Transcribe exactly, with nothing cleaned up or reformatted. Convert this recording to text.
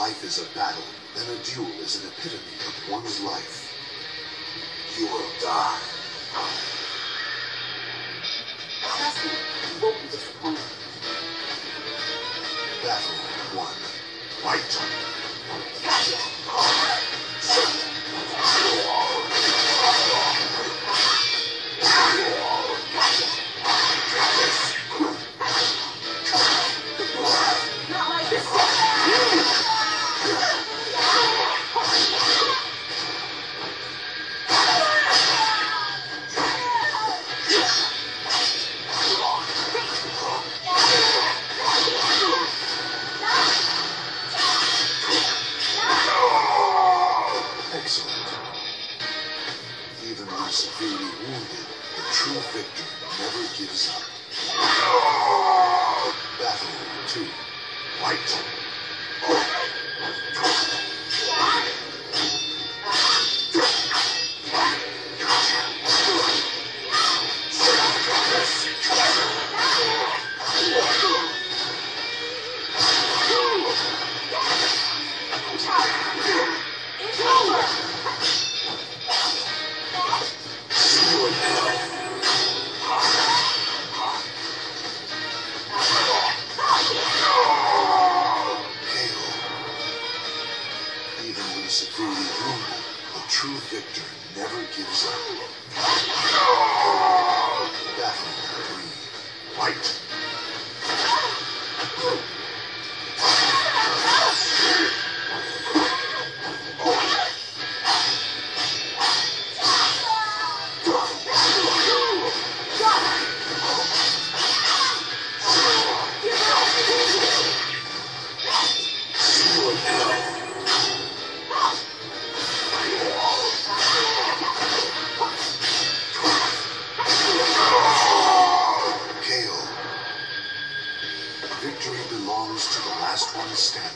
life is a battle, then a duel is an epitome of one's life. You will die. Trust me, you won't be disappointed. Battle one. Fight. Not like this. Excellent. Even when severely wounded, the true victor never gives up. Battle two. Fight. It's over. Even when severely wounded, the true victor never gives up. Battle three. Fight. Victory belongs to the last one standing.